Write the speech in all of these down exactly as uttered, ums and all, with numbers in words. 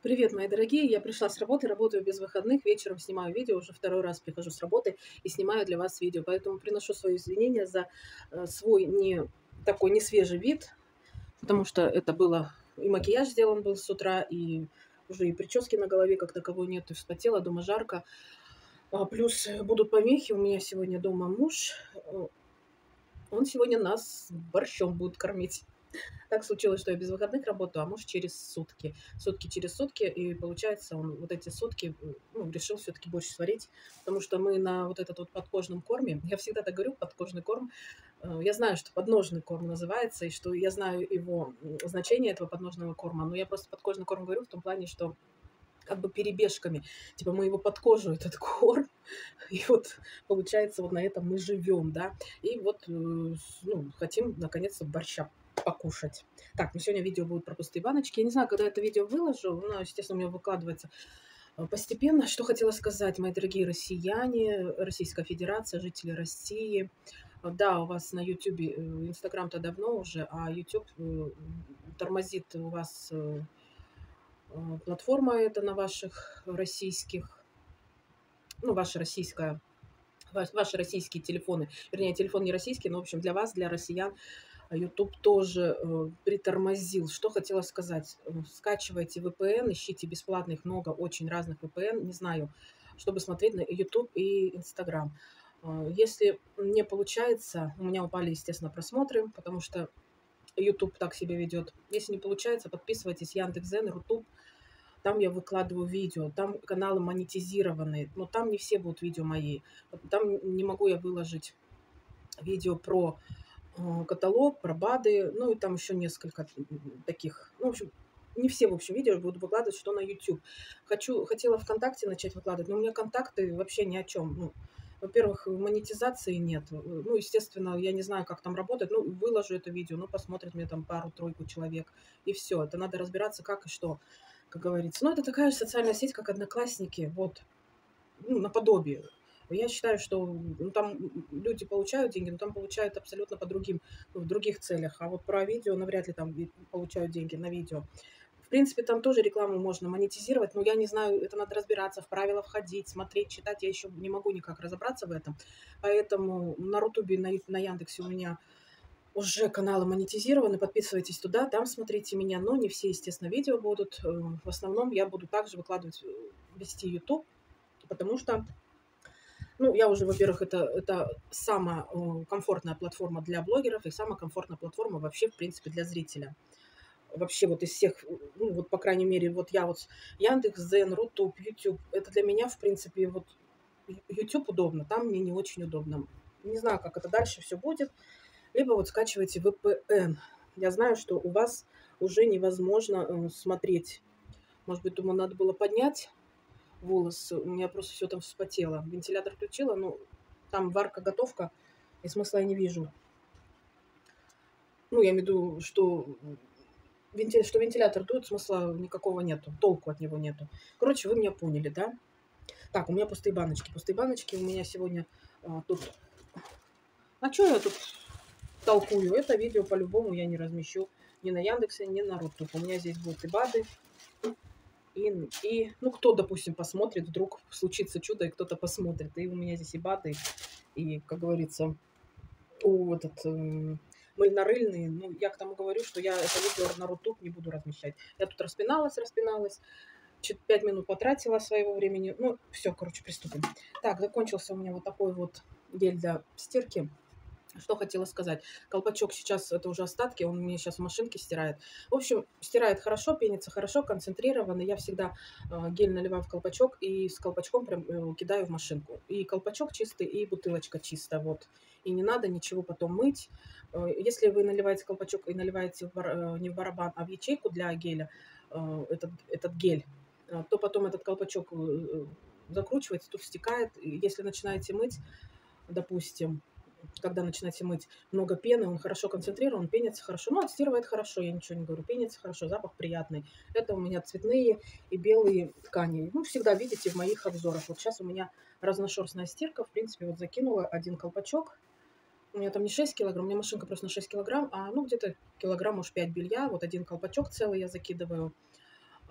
Привет, мои дорогие! Я пришла с работы, работаю без выходных, вечером снимаю видео, уже второй раз прихожу с работы и снимаю для вас видео. Поэтому приношу свои извинения за э, свой не такой не свежий вид, потому что это было и макияж сделан был с утра, и уже и прически на голове как таковой нет, и вспотела, дома жарко. А, плюс э, будут помехи, у меня сегодня дома муж, э, он сегодня нас борщом будет кормить. Так случилось, что я без выходных работаю, а муж через сутки. Сутки через сутки, и получается, он вот эти сутки, м, ну, решил все таки борщ сварить, потому что мы на вот этот вот подкожном корме, я всегда так говорю, подкожный корм, э, я знаю, что подножный корм называется, и что я знаю его, м, значение этого подножного корма, но я просто подкожный корм говорю в том плане, что как бы перебежками, типа мы его под кожу, этот корм, и вот получается, вот на этом мы живем, да. И вот, э, с ну, хотим наконец-то борща покушать. Так, ну сегодня видео будет про пустые баночки. Я не знаю, когда это видео выложу, но, естественно, у меня выкладывается, э, постепенно. Что хотела сказать, мои дорогие россияне, Российская Федерация, жители России. Э, да, у вас на "Ютубе", э, "Инстаграм"-то давно уже, а "Ютуб", э, тормозит у вас, э, э, платформа эта на ваших российских, ну, ваша российская Ваш ваши российские телефоны, вернее, телефон не российский, но, в общем, для вас, для россиян, а, "Ютуб" тоже, э, притормозил. Что хотела сказать. Э, скачивайте V P N, ищите бесплатно, их много, очень разных V P N, не знаю, чтобы смотреть на "Ютуб" и "Инстаграм". А, если не получается, у меня упали, естественно, просмотры, потому что "Ютуб" так себя ведет. Если не получается, подписывайтесь "Яндекс.Дзен", "Рутуб". Там я выкладываю видео, там каналы монетизированные, но там не все будут видео мои. Вот там не могу я выложить видео про, э, каталог, про БАДы, ну и там еще несколько м, таких. Ну, в общем, не все, в общем, видео буду выкладывать, что на YouTube. Хочу хотела "ВКонтакте" начать выкладывать, но у меня контакты вообще ни о чем. Ну, во-первых, монетизации нет. Э, ну, естественно, я не знаю, как там работает. Ну, выложу это видео, ну, посмотрит мне там пару-тройку человек, и все. Это надо разбираться, как и что, как говорится. Ну, это такая же социальная сеть, как "Одноклассники", вот, ну, наподобие. Я считаю, что, ну, там, м, люди получают деньги, но там получают абсолютно по другим, ну, в других целях. А вот про видео навряд ли там ви получают деньги на видео. В принципе, там тоже рекламу можно монетизировать, но я не знаю, это надо разбираться, в правила входить, смотреть, читать. Я еще не могу никак разобраться в этом. Поэтому на "Рутубе", на ю на "Яндексе" у меня уже каналы монетизированы. Подписывайтесь туда, там смотрите меня, но не все, естественно, видео будут. Э, в основном я буду также выкладывать, э, вести "Ютуб", потому что, ну, я уже, во-первых, это это самая, э, комфортная платформа для блогеров и самая комфортная платформа вообще, в принципе, для зрителя. Вообще вот из всех, э, ну, вот, по крайней мере, вот я вот с "Яндекс.Дзен", "Рутуб", "Ютуб". Это для меня, в принципе, вот Ю "Ютуб" удобно, там мне не очень удобно. Не знаю, как это дальше все будет. Либо вот скачивайте V P N. Я знаю, что у вас уже невозможно, э, смотреть. Может быть, думаю, надо было поднять волосы. У меня просто все там вспотело. Вентилятор включила, ну, там варка-готовка, и смысла я не вижу. Ну, я имею в виду, что, м, венти что вентилятор дует, смысла никакого нету, толку от него нету. Короче, вы меня поняли, да? Так, у меня пустые баночки. Пустые баночки у меня сегодня, а, тут. А чё я тут толкую? Это видео по-любому я не размещу ни на "Яндексе", ни на "Рутуб". У меня здесь будут и БАДы, и и, ну, кто, допустим, посмотрит, вдруг случится чудо, и кто-то посмотрит. И у меня здесь и БАДы, и, как говорится, у этот, м, мыльно-рыльный. Ну, я к тому говорю, что я это видео на "Рутуб" не буду размещать. Я тут распиналась, распиналась, чуть пять минут потратила своего времени. Ну, все, короче, приступим. Так, закончился у меня вот такой вот гель для стирки. Что хотела сказать. Колпачок сейчас — это уже остатки, он мне сейчас в машинке стирает. В общем, стирает хорошо, пенится хорошо, концентрированно. Я всегда, а, гель наливаю в колпачок и с колпачком прям, э, кидаю в машинку. И колпачок чистый, и бутылочка чистая, вот. И не надо ничего потом мыть. Э, если вы наливаете колпачок и наливаете в бар э, не в барабан, а в ячейку для геля, э, этот этот гель, э, то потом этот колпачок, э, э, закручивается, тут стекает. И если начинаете мыть, допустим, когда начинаете мыть, много пены, он хорошо концентрирован, пенится хорошо. Ну, отстирывает хорошо, я ничего не говорю, пенится хорошо, запах приятный. Это у меня цветные и белые ткани. Ну, всегда видите в моих обзорах. Вот сейчас у меня разношерстная стирка. В принципе, вот закинула один колпачок. У меня там не шесть килограмм, у меня машинка просто на шесть килограмм, а, ну, где-то килограмм, уж пять белья. Вот один колпачок целый я закидываю.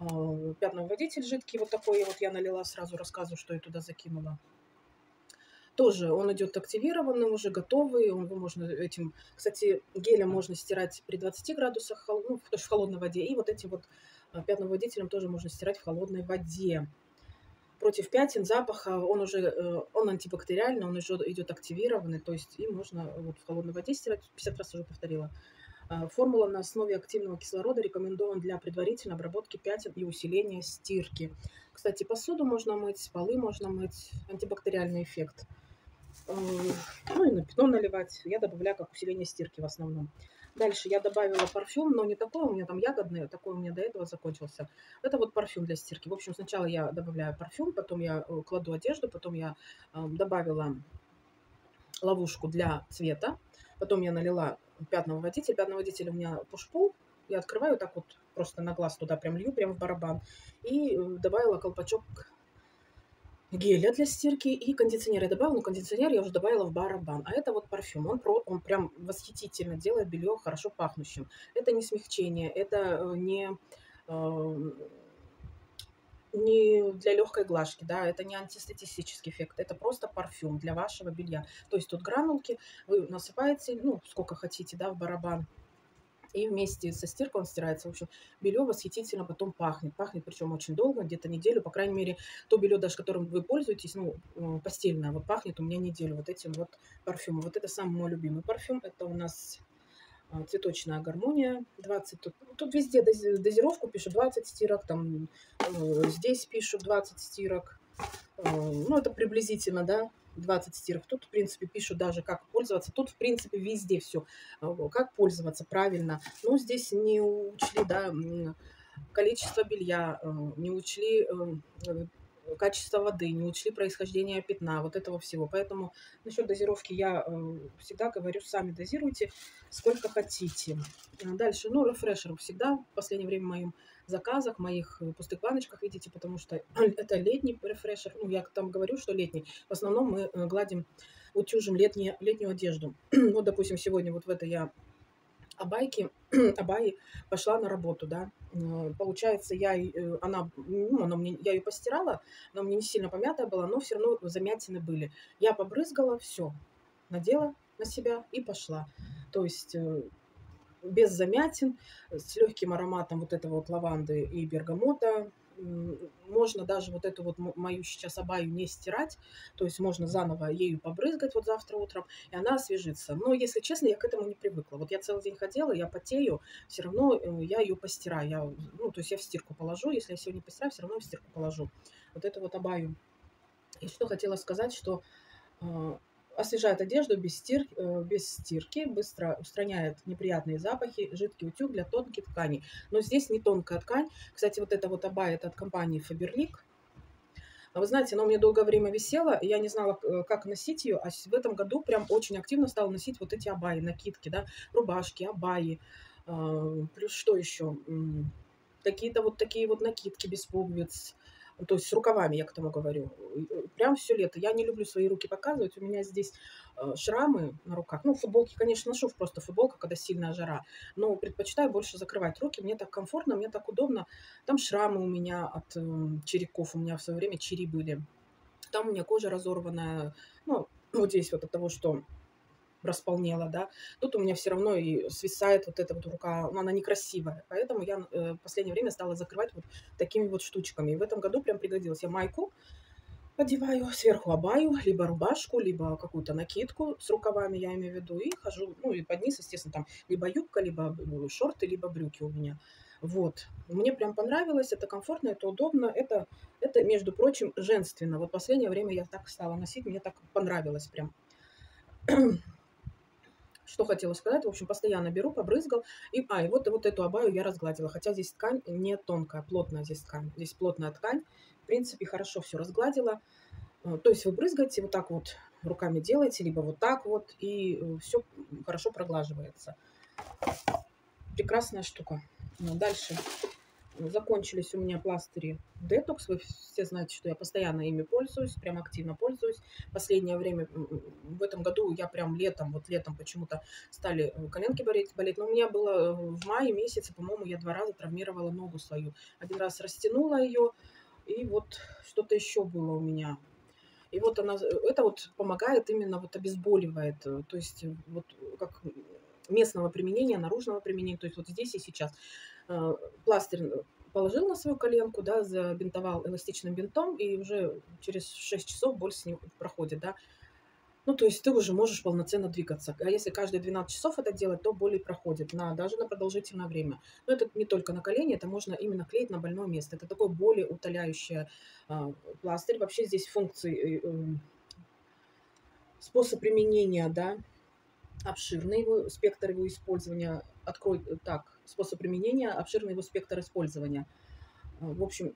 Пятновыводитель жидкий вот такой вот я налила, сразу рассказываю, что я туда закинула. Тоже он идет активированный, уже готовый. Он, его можно этим, кстати, гелем можно стирать при двадцати градусах, ну, то есть в холодной воде. И вот этим вот пятновыводителем тоже можно стирать в холодной воде. Против пятен, запаха, он уже, он антибактериальный, он уже идет активированный, то есть и можно вот в холодной воде стирать, пятьдесят раз уже повторила. Формула на основе активного кислорода рекомендован для предварительной обработки пятен и усиления стирки. Кстати, посуду можно мыть, полы можно мыть, антибактериальный эффект. Ну и на пятно наливать. Я добавляю как усиление стирки в основном. Дальше я добавила парфюм, но не такой у меня там ягодный, такой у меня до этого закончился. Это вот парфюм для стирки. В общем, сначала я добавляю парфюм, потом я кладу одежду, потом я добавила ловушку для цвета, потом я налила пятновыводитель. Пятновыводитель у меня пуш-пул. Я открываю так вот, просто на глаз туда прям лью, прям в барабан. И добавила колпачок геля для стирки и кондиционер я добавила, но кондиционер я уже добавила в барабан. А это вот парфюм, он, про, он прям восхитительно делает белье хорошо пахнущим. Это не смягчение, это не, не для легкой глажки, да, это не антистатистический эффект, это просто парфюм для вашего белья. То есть тут гранулки, вы насыпаете, ну, сколько хотите, да, в барабан. И вместе со стиркой он стирается. В общем, белье восхитительно потом пахнет. Пахнет причем очень долго, где-то неделю. По крайней мере, то белье, даже которым вы пользуетесь, ну, постельное, вот пахнет у меня неделю вот этим вот парфюмом. Вот это самый мой любимый парфюм. Это у нас цветочная гармония. двадцать. Тут, тут везде дозировку пишут двадцать стирок. Там здесь пишут двадцать стирок. Ну, это приблизительно, да, двадцать стирок. Тут, в принципе, пишут даже, как пользоваться. Тут, в принципе, везде все, как пользоваться правильно. Но здесь не учли, да, количество белья, не учли качество воды, не учли происхождение пятна, вот этого всего. Поэтому насчет дозировки я всегда говорю, сами дозируйте, сколько хотите. Дальше, ну, рефрешер всегда в последнее время в моем заказах, в моих пустых баночках, видите, потому что это летний рефрешер. Ну, я там говорю, что летний. В основном мы гладим, утюжим летние, летнюю одежду. Вот, допустим, сегодня вот в этой я абайке, абайи пошла на работу, да. Получается, я, она, ну, она мне, я ее постирала, она у меня не сильно помятая была, но все равно замятины были. Я побрызгала, все, надела на себя и пошла. То есть без замятин, с легким ароматом вот этого вот лаванды и бергамота. Можно даже вот эту вот мою сейчас абаю не стирать, то есть можно заново ею побрызгать вот завтра утром, и она освежится. Но, если честно, я к этому не привыкла. Вот я целый день ходила, я потею, все равно я ее постираю. Я, ну, то есть я в стирку положу, если я сегодня постираю, все равно в стирку положу. Вот эту вот абаю. И что хотела сказать, что освежает одежду без, стир, без стирки, быстро устраняет неприятные запахи, жидкий утюг для тонких тканей. Но здесь не тонкая ткань. Кстати, вот эта вот абая, это от компании Faberlic. Вы знаете, она у меня долгое время висела, и я не знала, как носить ее, а в этом году прям очень активно стала носить вот эти абаи, накидки, да, рубашки, абаи, плюс что еще? Какие-то вот такие вот накидки без пуговиц. То есть с рукавами, я к тому говорю. Прям все лето. Я не люблю свои руки показывать. У меня здесь шрамы на руках. Ну, футболки, конечно, ношу, просто футболка, когда сильная жара. Но предпочитаю больше закрывать руки. Мне так комфортно, мне так удобно. Там шрамы у меня от черепков. У меня в свое время чери были. Там у меня кожа разорванная. Ну, вот здесь вот от того, что располнела, да, тут у меня все равно и свисает вот эта вот рука, но она некрасивая, поэтому я э, в последнее время стала закрывать вот такими вот штучками, и в этом году прям пригодилось. Я майку одеваю, сверху абаю, либо рубашку, либо какую-то накидку с рукавами, я имею в виду, и хожу, ну, и под низ, естественно, там либо юбка, либо шорты, либо брюки у меня. Вот, мне прям понравилось, это комфортно, это удобно, это, это, между прочим, женственно. Вот в последнее время я так стала носить, мне так понравилось прям. Что хотела сказать, в общем, постоянно беру, побрызгал, и, а, и вот, вот эту абаю я разгладила, хотя здесь ткань не тонкая, плотная здесь ткань, здесь плотная ткань, в принципе, хорошо все разгладила, то есть вы брызгаете, вот так вот руками делаете, либо вот так вот, и все хорошо проглаживается. Прекрасная штука. Дальше Закончились у меня пластыри детокс. Вы все знаете, что я постоянно ими пользуюсь, прям активно пользуюсь. Последнее время, в этом году я прям летом, вот летом почему-то стали коленки болеть, болеть. Но у меня было в мае месяце, по-моему, я два раза травмировала ногу свою. Один раз растянула ее, и вот что-то еще было у меня. И вот она, это вот помогает, именно вот обезболивает, то есть вот как местного применения, наружного применения, то есть вот здесь и сейчас. Пластырь положил на свою коленку, да, забинтовал эластичным бинтом, и уже через шесть часов боль с ним проходит, да. Ну, то есть ты уже можешь полноценно двигаться. А если каждые двенадцать часов это делать, то боль проходит на, даже на продолжительное время. Но это не только на колени, это можно именно клеить на больное место. Это такой болеутоляющий а, пластырь. Вообще здесь функции, э, э, способ применения, да, обширный его спектр его использования. Открой так, способ применения, обширный его спектр использования. В общем,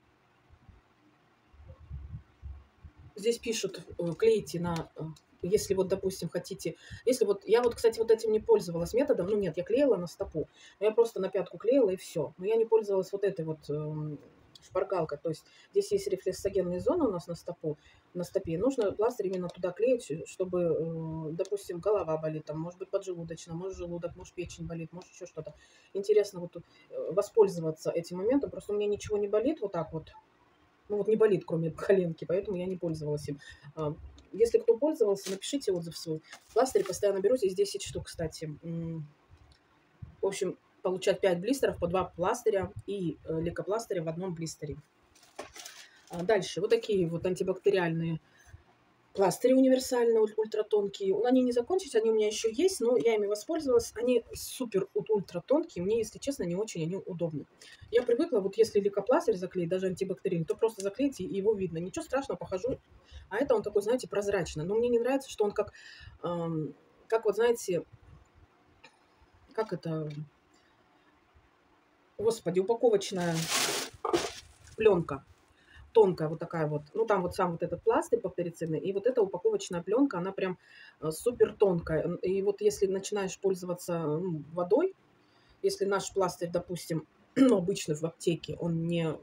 здесь пишут, клейте на, если вот, допустим, хотите, если вот, я вот, кстати, вот этим не пользовалась методом, ну нет, я клеила на стопу, но я просто на пятку клеила и все. Но я не пользовалась вот этой вот э, шпаргалкой, то есть здесь есть рефлексогенные зоны у нас на стопу, на стопе, нужно пластырь именно туда клеить, чтобы, э, допустим, голова болит, там, может быть, поджелудочная, может, желудок, может, печень болит, может, еще что-то. Интересно вот воспользоваться этим моментом, просто у меня ничего не болит вот так вот, ну вот не болит, кроме коленки, поэтому я не пользовалась им. Если кто пользовался, напишите отзыв свой. Пластырь постоянно беру, здесь десять штук, кстати. В общем, получать пять блистеров по два пластыря и лейкопластыря в одном блистере. Дальше, вот такие вот антибактериальные пластыри универсальные, ультратонкие. Они не закончились, они у меня еще есть, но я ими воспользовалась. Они супер ультратонкие, мне, если честно, не очень они удобны. Я привыкла, вот если лейкопластырь заклеить, даже антибактериальный, то просто заклеите, и его видно. Ничего страшного, похожу. А это он такой, знаете, прозрачный. Но мне не нравится, что он как, эм, как вот, знаете, как это, господи, упаковочная пленка. Тонкая вот такая вот, ну там вот сам вот этот пластырь бактерицидный, и вот эта упаковочная пленка, она прям супер тонкая. И вот если начинаешь пользоваться ну, водой, если наш пластырь, допустим, ну, обычный в аптеке, он не,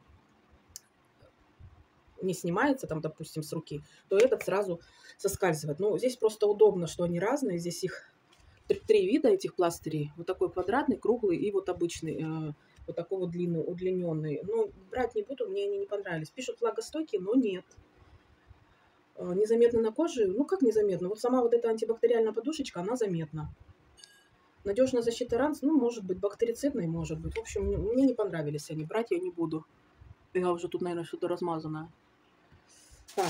не снимается там, допустим, с руки, то этот сразу соскальзывает. Ну, здесь просто удобно, что они разные, здесь их три вида этих пластырей, вот такой квадратный, круглый и вот обычный, вот такой вот длинный, удлиненный. Ну, брать не буду, мне они не понравились. Пишут влагостойкие, но нет. Незаметно на коже, ну как незаметно? Вот сама вот эта антибактериальная подушечка, она заметна. Надежная защита ран, ну, может быть, бактерицидной, может быть. В общем, мне не понравились они, брать я не буду. Я уже тут, наверное, что-то размазанное. Так.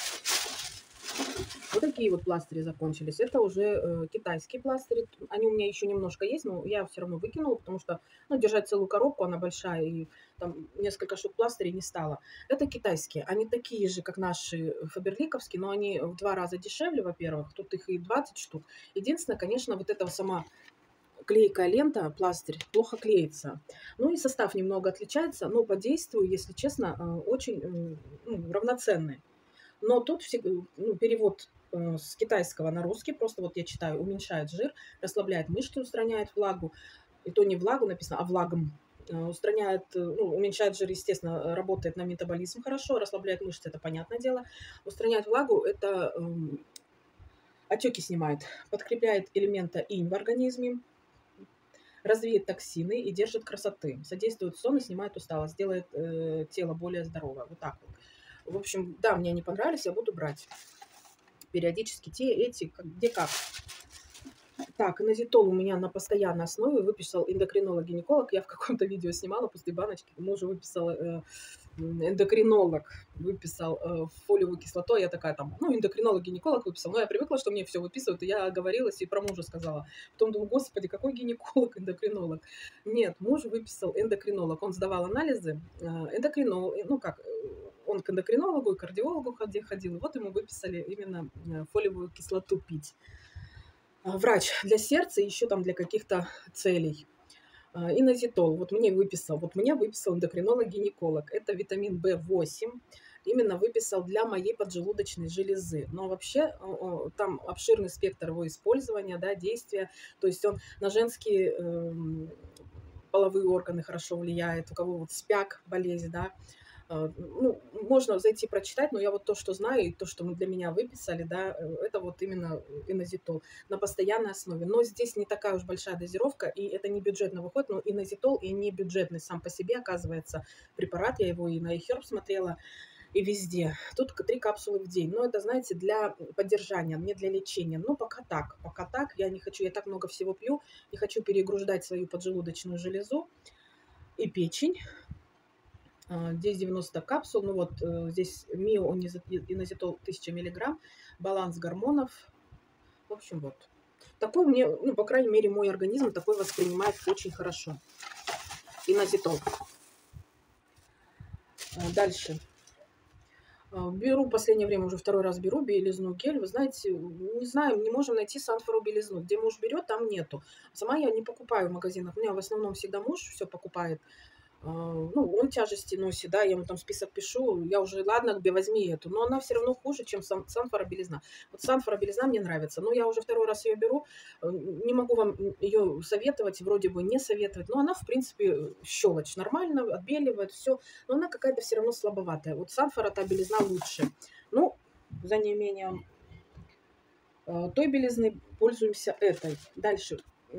Вот такие вот пластыри закончились. Это уже э, китайские пластыри. Они у меня еще немножко есть, но я все равно выкинула, потому что ну, держать целую коробку, она большая, и там несколько штук пластырей не стало. Это китайские. Они такие же, как наши фаберликовские, но они в два раза дешевле, во-первых. Тут их и двадцать штук. Единственное, конечно, вот эта сама клейкая лента, пластырь, плохо клеится. Ну и состав немного отличается, но по действию, если честно, очень ну, равноценный. Но тут ну, перевод с китайского на русский, просто вот я читаю, уменьшает жир, расслабляет мышцы, устраняет влагу. И то не влагу написано, а влагом. Устраняет, ну, уменьшает жир, естественно, работает на метаболизм хорошо, расслабляет мышцы, это понятное дело. Устраняет влагу, это эм, отеки снимает, подкрепляет элемента инь в организме, развеет токсины и держит красоты, содействует сон и снимает усталость, делает э, тело более здоровое. Вот так вот. В общем, да, мне не понравились, я буду брать периодически те, эти, как, где как. Так, инозитол у меня на постоянной основе выписал эндокринолог-гинеколог. Я в каком-то видео снимала пустые баночки. Мужу выписал э, эндокринолог, выписал э, фолиевую кислоту. Я такая там, ну, эндокринолог-гинеколог выписал. Но я привыкла, что мне все выписывают. И я оговорилась и про мужа сказала. Потом думаю, господи, какой гинеколог, эндокринолог? Нет, муж выписал эндокринолог. Он сдавал анализы. Э, эндокринолог, ну как, он к эндокринологу и кардиологу ходил. И вот ему выписали именно фолиевую кислоту пить. Врач для сердца и еще там для каких-то целей. Инозитол. Вот мне выписал, вот мне выписал эндокринолог-гинеколог. Это витамин бэ восемь. Именно выписал для моей поджелудочной железы. Но вообще там обширный спектр его использования, да, действия. То есть он на женские половые органы хорошо влияет, у кого вот спяк, болезнь, да. Э, ну, можно зайти прочитать, но я вот то, что знаю, и то, что мы для меня выписали, да, э, это вот именно инозитол на постоянной основе. Но здесь не такая уж большая дозировка, и это не бюджетно выходит, но инозитол и не бюджетный сам по себе, оказывается, препарат. Я его и на eHerb смотрела, и везде. Тут три капсулы в день. Но это, знаете, для поддержания, не для лечения. Но пока так, пока так. Я не хочу, я так много всего пью, не хочу перегружать свою поджелудочную железу и печень. Здесь девяносто капсул, ну вот здесь миоинозитол тысяча миллиграмм, баланс гормонов. В общем, вот. Такой мне, ну, по крайней мере, мой организм такой воспринимает очень хорошо. Инозитол. Дальше. Беру в последнее время, уже второй раз беру белизну гель. Вы знаете, не знаю, не можем найти Санфору белизну. Где муж берет, там нету. Сама я не покупаю в магазинах. У меня в основном всегда муж все покупает. Ну, он тяжести носит, да, я ему там список пишу, я уже, ладно, возьми эту, но она все равно хуже, чем Санфора белизна. Вот Санфора белизна мне нравится, но я уже второй раз ее беру, не могу вам ее советовать, вроде бы не советовать, но она, в принципе, щелочь нормально, отбеливает, все, но она какая-то все равно слабоватая. Вот Санфора, та белизна лучше. Ну, за неимением той белизны пользуемся этой. Дальше.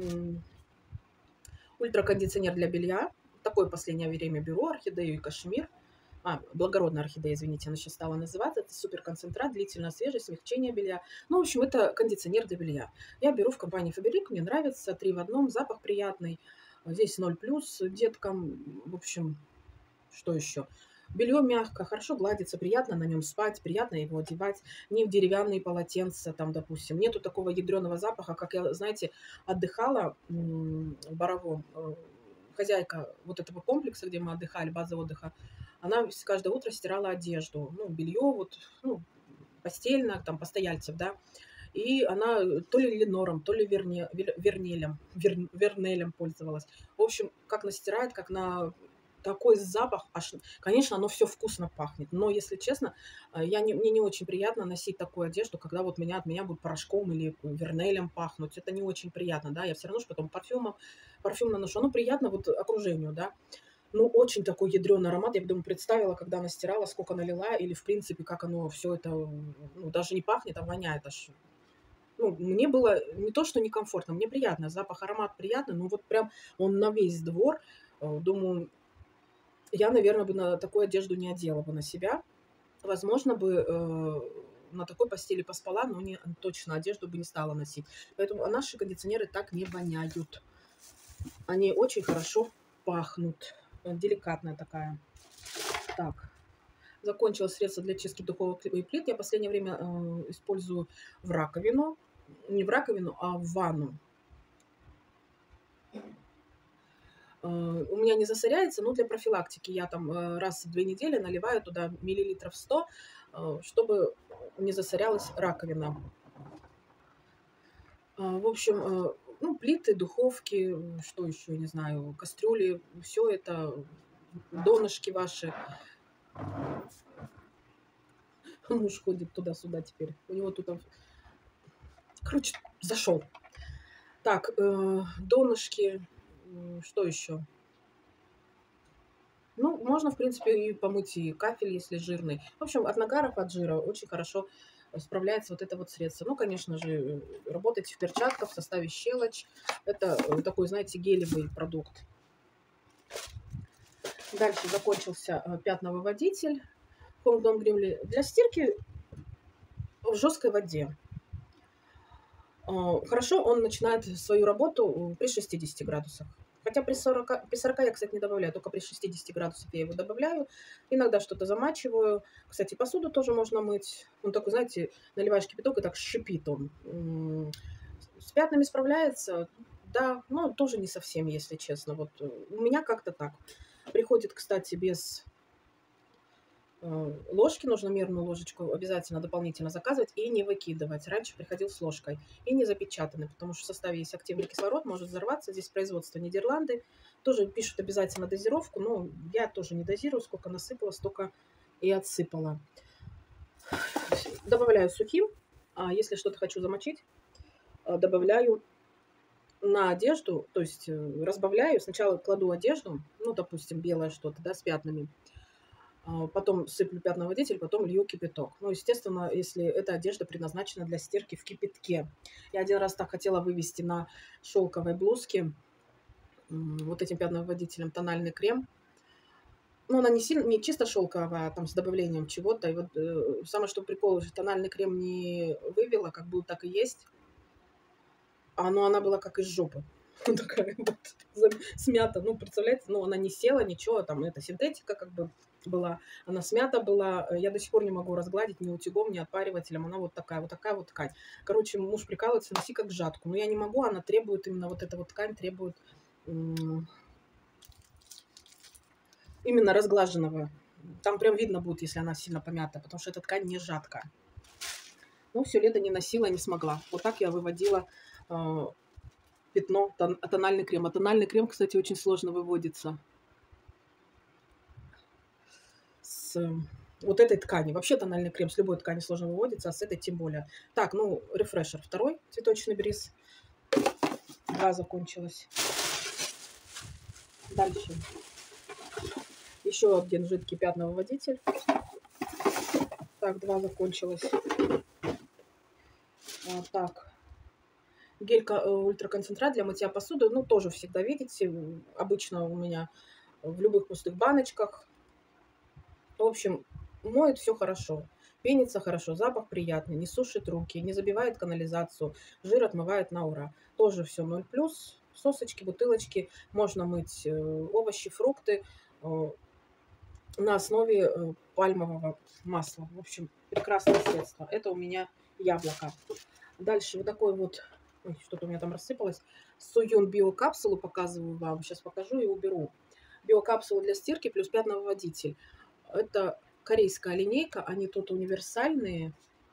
Ультракондиционер для белья. Такое последнее время беру, орхидею и кашемир. А, благородная орхидея, извините, она сейчас стала называться. Это суперконцентрат, длительная свежесть, смягчение белья. Ну, в общем, это кондиционер для белья. Я беру в компании Faberlic, мне нравится, три в одном, запах приятный. Здесь ноль плюс деткам, в общем, что еще? Белье мягко, хорошо гладится, приятно на нем спать, приятно его одевать. Не в деревянные полотенца, там, допустим. Нету такого ядреного запаха, как я, знаете, отдыхала в Боровом. Хозяйка вот этого комплекса, где мы отдыхали, база отдыха, она каждое утро стирала одежду, ну, белье, вот, ну, постельное, там, постояльцев, да, и она то ли ленором, то ли верне, вернелем, вер, вернелем пользовалась. В общем, как настирает, как на такой запах, аж, конечно, оно все вкусно пахнет, но, если честно, я не, мне не очень приятно носить такую одежду, когда вот меня, от меня будет порошком или вернелем пахнуть, это не очень приятно, да, я все равно же потом парфюмом, парфюм наношу, оно приятно вот окружению, да, ну, очень такой ядреный аромат, я бы, думаю, представила, когда она стирала, сколько налила, или, в принципе, как оно все это, ну, даже не пахнет, а воняет аж. Ну, мне было не то, что некомфортно, мне приятно, запах, аромат приятный, но вот прям он на весь двор, думаю, я, наверное, бы на такую одежду не одела бы на себя. Возможно, бы э, на такой постели поспала, но не, точно одежду бы не стала носить. Поэтому наши кондиционеры так не воняют. Они очень хорошо пахнут. Деликатная такая. Так. Закончилось средство для чистки духовых и плит. Я в последнее время э, использую в раковину. Не в раковину, а в ванну. У меня не засоряется, но для профилактики я там раз в две недели наливаю туда миллилитров сто, чтобы не засорялась раковина. В общем, ну, плиты, духовки, что еще, не знаю, кастрюли, все это, донышки ваши. Муж ходит туда-сюда теперь. У него тут, короче, зашел. Так, донышки, что еще? Ну, можно, в принципе, и помыть и кафель, если жирный. В общем, от нагаров, от жира очень хорошо справляется вот это вот средство. Ну, конечно же, работать в перчатках в составе щелочь. Это такой, знаете, гелевый продукт. Дальше закончился пятновыводитель Hongdong Grimly для стирки в жесткой воде. Хорошо он начинает свою работу при шестидесяти градусах. Хотя при сорока, при сорока я, кстати, не добавляю, только при шестидесяти градусах я его добавляю. Иногда что-то замачиваю. Кстати, посуду тоже можно мыть. Он такой, знаете, наливаешь кипяток и так шипит он. С пятнами справляется, да, но тоже не совсем, если честно. Вот у меня как-то так. Приходит, кстати, без ложки, нужно мерную ложечку обязательно дополнительно заказывать и не выкидывать. Раньше приходил с ложкой. И не запечатанный, потому что в составе есть активный кислород, может взорваться. Здесь производство Нидерланды. Тоже пишут обязательно дозировку, но я тоже не дозирую. Сколько насыпала, столько и отсыпала. Добавляю сухим. А если что-то хочу замочить, добавляю на одежду, то есть э, разбавляю, сначала кладу одежду, ну, допустим, белое что-то, да, с пятнами, а, потом сыплю пятновыводитель, потом лью кипяток. Ну, естественно, если эта одежда предназначена для стирки в кипятке. Я один раз так хотела вывести на шелковой блузке м, вот этим пятновыводителем тональный крем. Ну, она не сильно, не чисто шелковая, а там с добавлением чего-то. И вот э, самое что прикол, что тональный крем не вывела, как был, так и есть. А, ну, она была как из жопы. Вот такая вот зам- смята. Ну, представляете, ну, она не села, ничего, там, это синтетика как бы была. Она смята была. Э, Я до сих пор не могу разгладить ни утюгом, ни отпаривателем. Она вот такая, вот такая вот ткань. Короче, муж прикалывается, носи как жатку. Но я не могу, она требует, именно вот эта вот ткань требует м, именно разглаженного. Там прям видно будет, если она сильно помята, потому что эта ткань не жаткая. Ну, все лето не носила, не смогла. Вот так я выводила э, пятно, тон- тональный крем. А тональный крем, кстати, очень сложно выводится с э, вот этой ткани. Вообще тональный крем с любой ткани сложно выводится, а с этой тем более. Так, ну, рефрешер второй, цветочный бриз. Два закончилось. Дальше. Еще один жидкий пятновыводитель. Так, два закончилось. А, так, гель ка- э, ультраконцентрат для мытья посуды. Ну, тоже всегда видите. м, Обычно у меня в любых пустых баночках. В общем, моет все хорошо. Пенится хорошо, запах приятный, не сушит руки, не забивает канализацию, жир отмывает на ура. Тоже все ноль плюс. Сосочки, бутылочки. Можно мыть э, овощи, фрукты э, на основе э, пальмового масла. В общем, прекрасное средство. Это у меня яблоко. Дальше вот такой вот, ой, что-то у меня там рассыпалось, Суюн биокапсулу показываю вам. Сейчас покажу и уберу. Биокапсула для стирки плюс пятновыводитель. Это корейская линейка, они тут универсальные.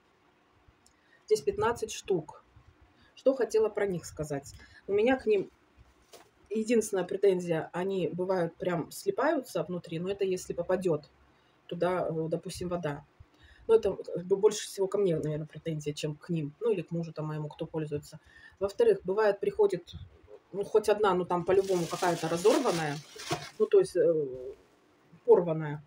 Здесь пятнадцать штук. Что хотела про них сказать. У меня к ним единственная претензия, они бывают прям слипаются внутри, но это если попадет туда, э, допустим, вода. Но это как бы больше всего ко мне, наверное, претензия, чем к ним. Ну, или к мужу там моему, кто пользуется. Во-вторых, бывает, приходит, ну, хоть одна, ну, там по-любому какая-то разорванная, ну, то есть э, порванная.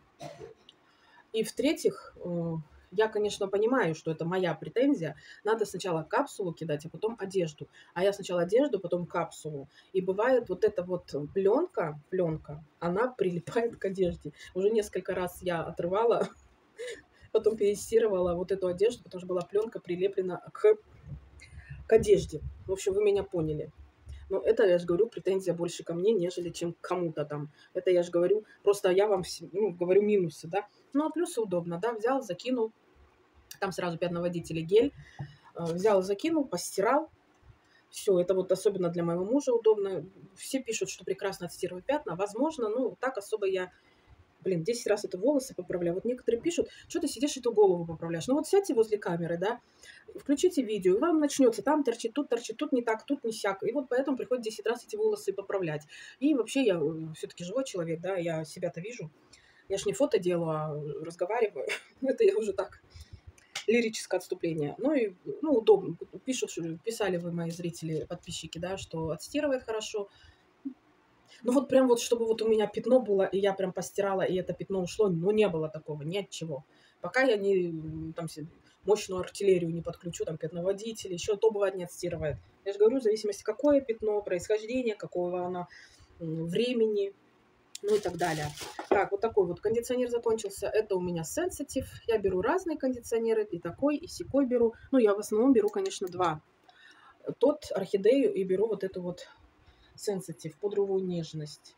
И в-третьих, э, я, конечно, понимаю, что это моя претензия. Надо сначала капсулу кидать, а потом одежду. А я сначала одежду, потом капсулу. И бывает вот эта вот пленка, пленка, она прилипает к одежде. Уже несколько раз я отрывала, потом перестирывала вот эту одежду, потому что была пленка прилеплена к, к одежде. В общем, вы меня поняли. Но это, я же говорю, претензия больше ко мне, нежели чем к кому-то там. Это я же говорю, просто я вам ну, говорю минусы, да. Ну, а плюсы удобно, да, взял, закинул, там сразу пятновыводитель и гель, э, взял, закинул, постирал. Все, это вот особенно для моего мужа удобно. Все пишут, что прекрасно отстирывает пятна. Возможно, ну, так особо я блин, десять раз это волосы поправляю. Вот некоторые пишут, что ты сидишь и ту голову поправляешь. Ну вот сядьте возле камеры, да, включите видео, и вам начнется, там торчит, тут торчит, тут не так, тут не сяк. И вот поэтому приходится десять раз эти волосы поправлять. И вообще я все-таки живой человек, да, я себя-то вижу. Я ж не фото делаю, а разговариваю. Это я уже так, лирическое отступление. Ну и, ну, удобно. Пишут, что- писали вы, мои зрители, подписчики, да, что отстирывает хорошо. Ну вот прям вот, чтобы вот у меня пятно было, и я прям постирала, и это пятно ушло, ну не было такого, ни от чего. Пока я не м, там се- мощную артиллерию не подключу, там пятноводитель, еще то бывает не отстирывает. Я же говорю, в зависимости какое пятно, происхождение, какого оно м, времени, ну и так далее. Так, вот такой вот кондиционер закончился. Это у меня Sensitive. Я беру разные кондиционеры, и такой, и сякой беру. Ну, я в основном беру, конечно, два. Тот орхидею и беру вот эту вот Sensitive, пудровую нежность.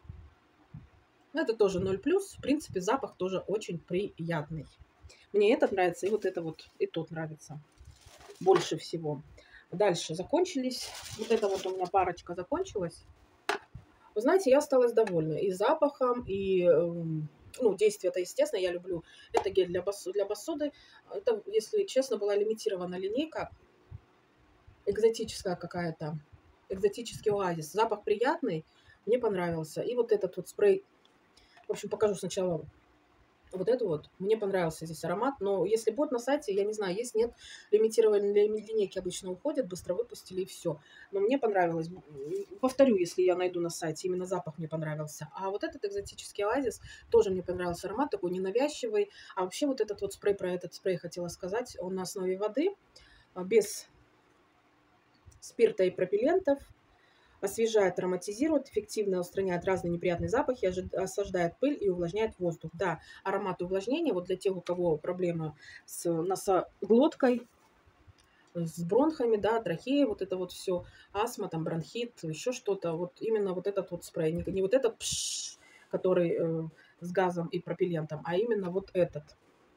Это тоже ноль плюс. В принципе, запах тоже очень приятный. Мне этот нравится, и вот это вот, и тот нравится больше всего. Дальше закончились. Вот это вот у меня парочка закончилась. Вы знаете, я осталась довольна и запахом, и эм, ну, действие-то, естественно, я люблю. Это гель для, басу, для посуды. Это, если честно, была лимитирована линейка. Экзотическая какая-то. Экзотический оазис. Запах приятный. Мне понравился. И вот этот вот спрей. В общем, покажу сначала Вот это вот, мне понравился здесь аромат, но если бот на сайте, я не знаю, есть, нет, лимитированные линейки обычно уходят, быстро выпустили и все. Но мне понравилось. Повторю, если я найду на сайте, именно запах мне понравился. А вот этот экзотический оазис, тоже мне понравился аромат, такой ненавязчивый. А вообще вот этот вот спрей, про этот спрей хотела сказать, он на основе воды, без спирта и пропеллентов. Освежает, ароматизирует, эффективно устраняет разные неприятные запахи, осаждает пыль и увлажняет воздух. Да, аромат увлажнения, вот для тех, у кого проблема с носоглоткой, с бронхами, да, трахея, вот это вот все, астма, там, бронхит, еще что-то. Вот именно вот этот вот спрей, не, не вот этот, пш, который э, с газом и пропеллентом, а именно вот этот.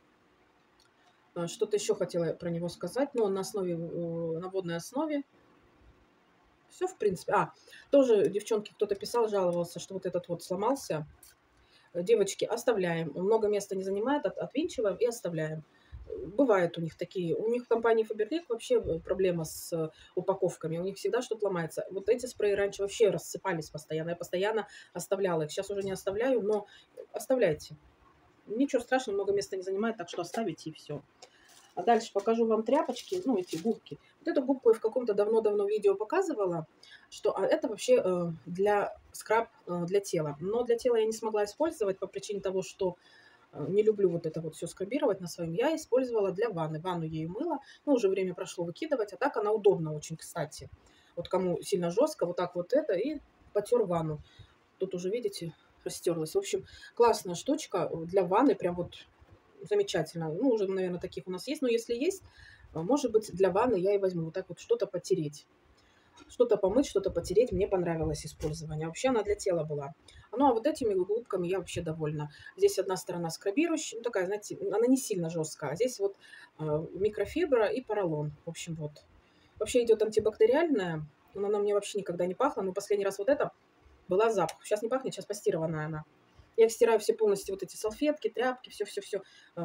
Что-то еще хотела про него сказать, но он на основе, э, на водной основе. Все, в принципе. А, тоже, девчонки, кто-то писал, жаловался, что вот этот вот сломался. Девочки, оставляем. Много места не занимает, от, отвинчиваем и оставляем. Бывают у них такие. У них в компании Faberlic вообще проблема с упаковками. У них всегда что-то ломается. Вот эти спреи раньше вообще рассыпались постоянно. Я постоянно оставляла их. Сейчас уже не оставляю, но оставляйте. Ничего страшного, много места не занимает, так что оставите и все. А дальше покажу вам тряпочки, ну, эти губки. Вот эту губку я в каком-то давно-давно видео показывала, что а это вообще э, для скраб э, для тела. Но для тела я не смогла использовать по причине того, что э, не люблю вот это вот все скрабировать на своем. Я использовала для ванны. Ванну ею мыла, ну, уже время прошло выкидывать, а так она удобна очень, кстати. Вот кому сильно жестко, вот так вот это, и потер ванну. Тут уже, видите, растерлась. В общем, классная штучка для ванны, прям вот замечательно. Ну, уже, наверное, таких у нас есть. Но если есть, может быть, для ванны я и возьму. Вот так вот что-то потереть. Что-то помыть, что-то потереть. Мне понравилось использование. Вообще она для тела была. Ну, а вот этими губками я вообще довольна. Здесь одна сторона скрабирующая. Ну, такая, знаете, она не сильно жесткая. А здесь вот э, микрофибра и поролон. В общем, вот. Вообще идет антибактериальная. Но она мне вообще никогда не пахла. Но последний раз вот это была запах. Сейчас не пахнет, сейчас постированная она. Я стираю все полностью вот эти салфетки, тряпки, все-все-все,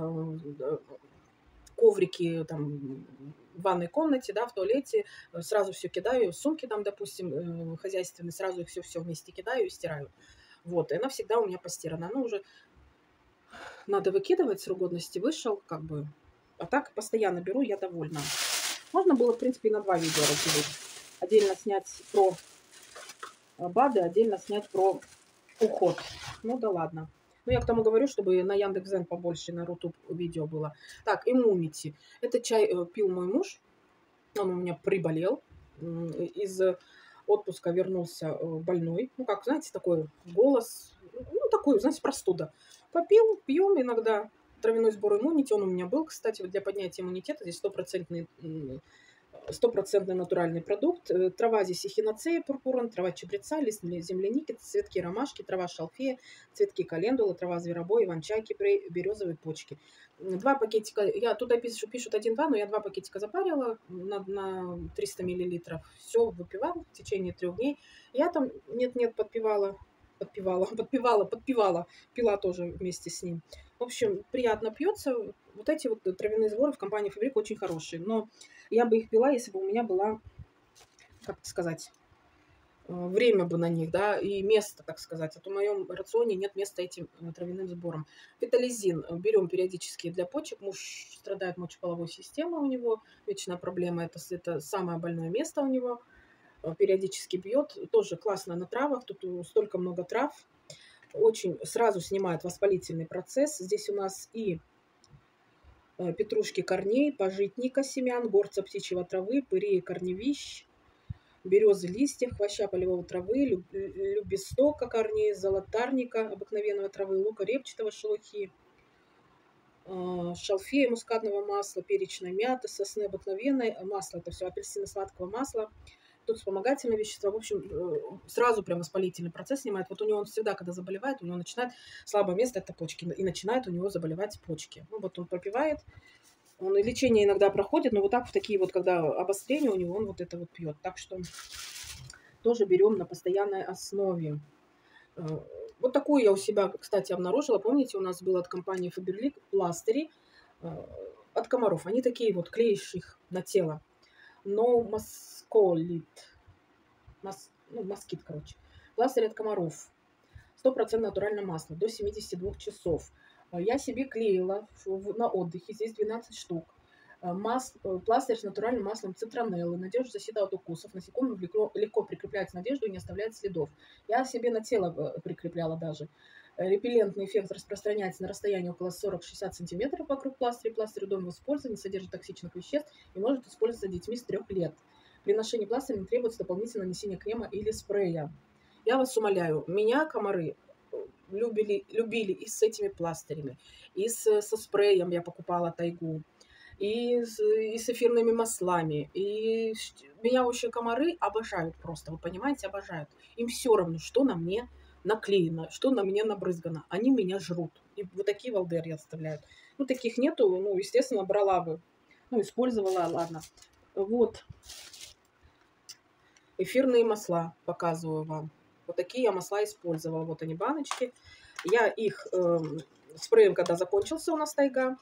коврики там в ванной комнате, да, в туалете, сразу все кидаю, сумки там, допустим, хозяйственные, сразу их все-все вместе кидаю и стираю. Вот, и она всегда у меня постирана. Она уже надо выкидывать, срок годности вышел, как бы. А так постоянно беру, я довольна. Можно было, в принципе, и на два видео разделить. Отдельно снять про БАДы, отдельно снять про уход. Ну да ладно. Ну, я к тому говорю, чтобы на Яндекс.Зен побольше, на Рутуб видео было. Так, иммунити. Это чай э, пил мой муж. Он у меня приболел. Из отпуска вернулся э, больной. Ну, как, знаете, такой голос. Ну, такой, знаете, простуда. Попил, пьем иногда. Травяной сбор иммунити. Он у меня был, кстати, для поднятия иммунитета. Здесь стопроцентный стопроцентный натуральный продукт. Трава здесь эхиноцея пурпурон, трава чабреца, лист земляники, цветки ромашки, трава шалфея, цветки календулы, трава зверобоя, иван-чайки, березовые почки. Два пакетика, я туда пишу, пишут один-два, но я два пакетика запарила на, на триста миллилитров. Все выпивала в течение трех дней. Я там нет-нет подпивала, подпивала, подпивала, подпивала, пила тоже вместе с ним. В общем, приятно пьется. Вот эти вот травяные сборы в компании Faberlic очень хорошие. Но я бы их пила, если бы у меня была, как сказать, время бы на них, да, и место, так сказать. А то в моем рационе нет места этим травяным сборам. Фитализин берем периодически для почек. Муж страдает мочеполовой системой, у него вечная проблема. Это, это самое больное место у него. Периодически бьет. Тоже классно на травах. Тут столько много трав. Очень сразу снимает воспалительный процесс. Здесь у нас и петрушки корней, пажитника семян, горца птичьего травы, пыреи корневищ, березы листьев, хвоща полевого травы, любестока корней, золотарника обыкновенного травы, лука репчатого, шелухи, шалфея мускатного масла, перечной мяты, сосны обыкновенной, масло, это все апельсино-сладкого масла. Тут вспомогательные вещества. В общем, сразу прям воспалительный процесс снимает. Вот у него он всегда, когда заболевает, у него начинает слабое место, это почки. И начинает у него заболевать почки. Ну, вот он пропивает. Он и лечение иногда проходит, но вот так в такие вот, когда обострения у него, он вот это вот пьет. Так что тоже берем на постоянной основе. Вот такую я у себя, кстати, обнаружила. Помните, у нас был от компании Faberlic пластыри от комаров. Они такие вот, клеишь их на тело. Но масколит. Мос, ну, москит, короче. Пластырь от комаров. сто процентов натуральное масло. До семидесяти двух часов. Я себе клеила на отдыхе, здесь двенадцать штук. Мас, пластырь с натуральным маслом цитронеллы. Надежно заседал от укусов. Насекомым легко, легко прикрепляется на одежду и не оставляет следов. Я себе на тело прикрепляла даже. Репеллентный эффект распространяется на расстоянии около сорок-шестьдесят сантиметров вокруг пластыря. Пластырь удобно в использовании, содержит токсичных веществ и может использоваться детьми с трех лет. При ношении пластыря не требуется дополнительное нанесение крема или спрея. Я вас умоляю, меня комары любили, любили и с этими пластырями, и с, со спреем я покупала тайгу, и с, и с эфирными маслами. И меня вообще комары обожают просто, вы понимаете, обожают. Им все равно, что на мне наклеено, что на мне набрызгано. Они меня жрут. И вот такие волдыри оставляют. Ну, таких нету, ну, естественно, брала бы. Ну, использовала, ладно. Вот. Эфирные масла показываю вам. Вот такие я масла использовала. Вот они, баночки. Я их э, спреем, когда закончился у нас тайга,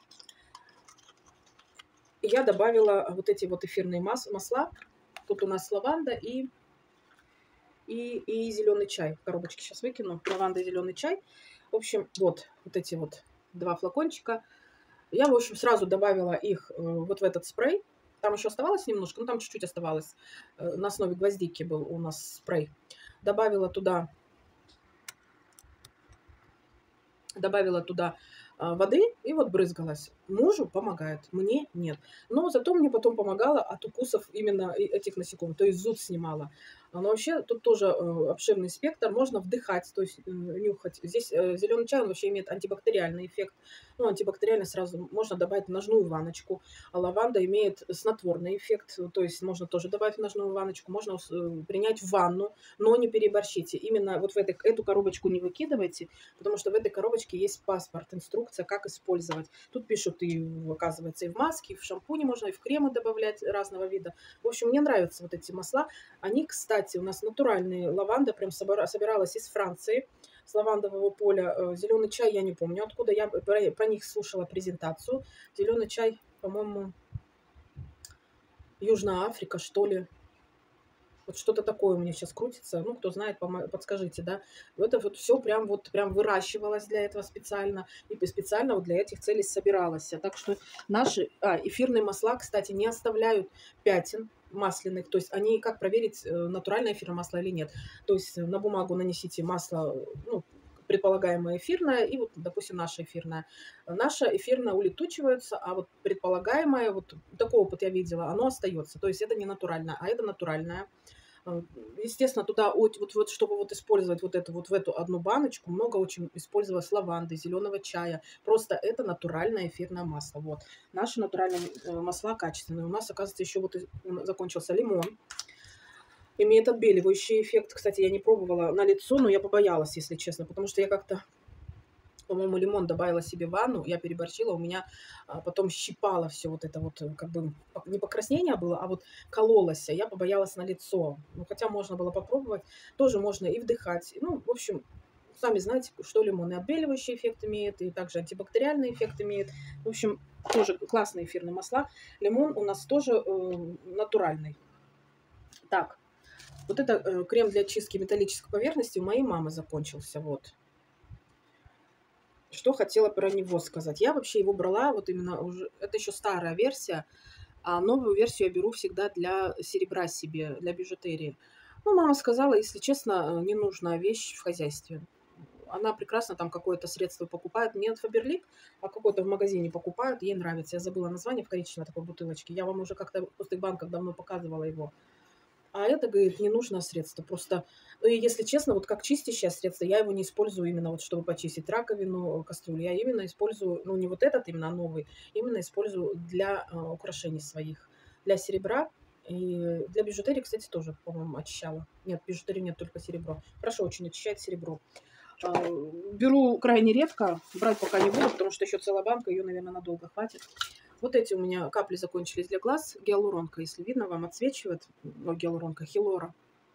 я добавила вот эти вот эфирные мас масла. Тут у нас лаванда и, и, и зеленый чай. В коробочке сейчас выкину. Лаванда и зеленый чай. В общем, вот, вот эти вот два флакончика. Я, в общем, сразу добавила их э, вот в этот спрей. Там еще оставалось немножко, ну там чуть-чуть оставалось. Э, на основе гвоздики был у нас спрей. Добавила туда, добавила туда э, воды и вот брызгалась. Мужу помогает, мне нет. Но зато мне потом помогало от укусов именно этих насекомых, то есть зуд снимала. Но вообще тут тоже э, обширный спектр, можно вдыхать, то есть э, нюхать. Здесь э, зеленый чай, он вообще имеет антибактериальный эффект. Ну, антибактериальный сразу можно добавить в ножную ванночку. А лаванда имеет снотворный эффект, то есть можно тоже добавить в ножную ванночку, можно э, принять в ванну, но не переборщите. Именно вот в этой, эту коробочку не выкидывайте, потому что в этой коробочке есть паспорт, инструкция, как использовать. Тут пишут и, оказывается, и в маске, и в шампуне можно, и в кремы добавлять разного вида. В общем, мне нравятся вот эти масла. Они, кстати, у нас натуральные. Лаванда прям собиралась из Франции, с лавандового поля. Зеленый чай я не помню откуда. Я про, про них слушала презентацию. Зеленый чай, по-моему, Южная Африка, что ли. Вот что-то такое у меня сейчас крутится. Ну, кто знает, подскажите, да. Это вот все прям вот прям выращивалось для этого специально. И специально вот для этих целей собиралось. Так что наши а, эфирные масла, кстати, не оставляют пятен масляных. То есть они, как проверить, натуральное эфирное масло или нет. То есть на бумагу нанесите масло, ну, предполагаемое эфирное, и вот, допустим, наше эфирное. Наше эфирное улетучивается, а вот предполагаемое, вот такой опыт я видела, оно остается. То есть это не натуральное, а это натуральное. Естественно, туда, вот, вот, вот, чтобы вот использовать вот эту вот в эту одну баночку, много очень использовалось лаванды, зеленого чая. Просто это натуральное эфирное масло. Вот. Наши натуральные масла качественные. У нас, оказывается, еще вот закончился лимон. Имеет отбеливающий эффект. Кстати, я не пробовала на лицо, но я побоялась, если честно, потому что я как-то, по-моему, лимон добавила себе в ванну, я переборщила, у меня а, потом щипало все вот это вот, как бы, не покраснение было, а вот кололось, я побоялась на лицо. Ну, хотя можно было попробовать, тоже можно и вдыхать. Ну, в общем, сами знаете, что лимон и отбеливающий эффект имеет, и также антибактериальный эффект имеет. В общем, тоже классные эфирные масла. Лимон у нас тоже э, натуральный. Так, вот это э, крем для чистки металлической поверхности у моей мамы закончился, вот. Что хотела про него сказать. Я вообще его брала, вот именно уже, это еще старая версия, а новую версию я беру всегда для серебра себе, для бижутерии. Ну, мама сказала, если честно, не нужна вещь в хозяйстве. Она прекрасно там какое-то средство покупает. Не от Фаберлик, а какое-то в магазине покупают. Ей нравится. Я забыла название в коричневой такой бутылочке. Я вам уже как-то в пустых банках давно показывала его. А это, говорит, не нужное средство. Просто, ну и если честно, вот как чистящее средство, я его не использую именно вот, чтобы почистить раковину, кастрюлю. Я именно использую, ну не вот этот именно, а новый, именно использую для э, украшений своих. Для серебра и для бижутерии, кстати, тоже, по-моему, очищала. Нет, бижутерии нет, только серебро. Хорошо очень очищает серебро. Э, беру крайне редко, брать пока не буду, потому что еще целая банка, ее, наверное, надолго хватит. Вот эти у меня капли закончились для глаз. Гиалуронка, если видно, вам отсвечивает. Ну, гиалуронка, хилора.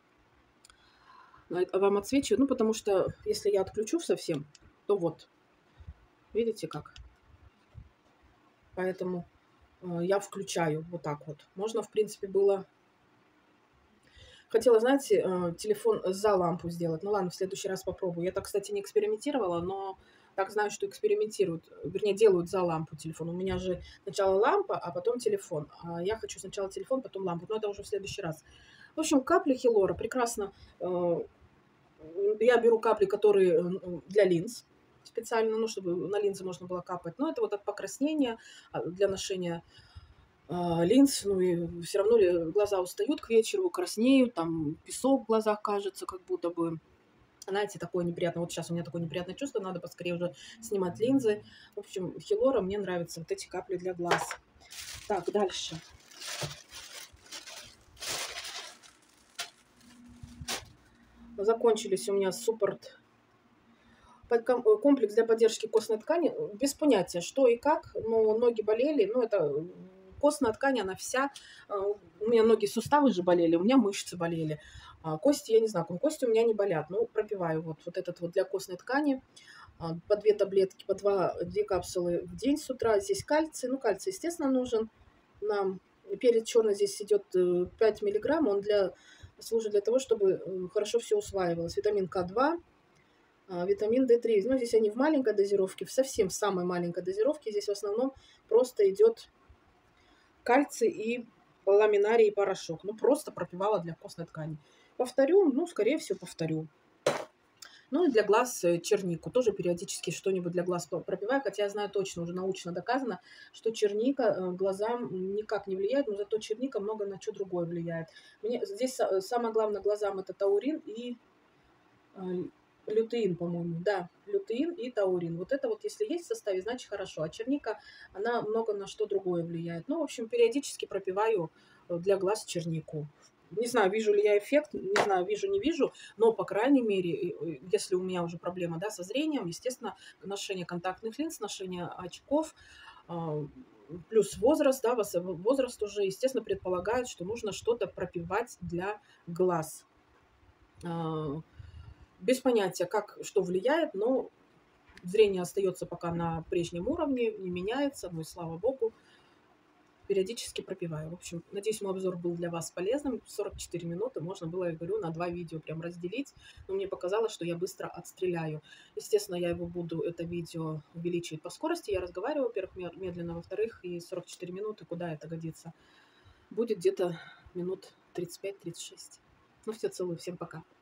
Вам отсвечивает, ну, потому что если я отключу совсем, то вот. Видите как? Поэтому э, я включаю вот так вот. Можно, в принципе, было... Хотела, знаете, э, телефон за лампу сделать. Ну ладно, в следующий раз попробую. Я так, кстати, не экспериментировала, но Так знаю, что экспериментируют, вернее, делают за лампу телефон. У меня же сначала лампа, а потом телефон. А я хочу сначала телефон, потом лампу. Но это уже в следующий раз. В общем, капли Хилора прекрасно. э, Я беру капли, которые э, для линз специально, ну, чтобы на линзы можно было капать. Но это вот от покраснения, а, для ношения а, линз, ну и все равно ли глаза устают к вечеру, краснеют, там песок в глазах кажется, как будто бы. Знаете, такое неприятное. Вот сейчас у меня такое неприятное чувство, надо поскорее уже снимать линзы. В общем, Хилора мне нравятся вот эти капли для глаз. Так, дальше. Закончились у меня суппорт комплекс для поддержки костной ткани. Без понятия, что и как, но ноги болели. Ну, это костная ткань, она вся. У меня ноги, суставы же болели, у меня мышцы болели. А кости, я не знаю, кости у меня не болят. Ну, пропиваю вот, вот этот вот для костной ткани. По две таблетки, по два, две капсулы в день с утра. Здесь кальций. Ну, кальций, естественно, нужен нам. Перец черный здесь идет пять миллиграмм. Он для, служит для того, чтобы хорошо все усваивалось. Витамин К два. Витамин дэ три. Ну, здесь они в маленькой дозировке, в совсем самой маленькой дозировке. Здесь в основном просто идет кальций и ламинарий порошок. Ну, просто пропивала для костной ткани. Повторю, ну, скорее всего, повторю. Ну, и для глаз чернику. Тоже периодически что-нибудь для глаз пропиваю. Хотя я знаю точно, уже научно доказано, что черника глазам никак не влияет, но зато черника много на что другое влияет. Мне, здесь самое главное глазам это таурин и лютеин, по-моему, да, лютеин и таурин. Вот это вот, если есть в составе, значит хорошо. А черника, она много на что другое влияет. Ну, в общем, периодически пропиваю для глаз чернику. Не знаю, вижу ли я эффект, не знаю, вижу, не вижу, но, по крайней мере, если у меня уже проблема, да, со зрением, естественно, ношение контактных линз, ношение очков, плюс возраст, да, возраст уже, естественно, предполагает, что нужно что-то пропивать для глаз. Без понятия, как что влияет, но зрение остается пока на прежнем уровне, не меняется, ну и слава богу, периодически пропиваю. В общем, надеюсь, мой обзор был для вас полезным. сорок четыре минуты можно было, я говорю, на два видео прям разделить, но мне показалось, что я быстро отстреляю. Естественно, я его буду, это видео, увеличивать по скорости. Я разговариваю, во-первых, медленно, во-вторых, и сорок четыре минуты, куда это годится, будет где-то минут тридцать пять тридцать шесть. Ну все, целую, всем пока.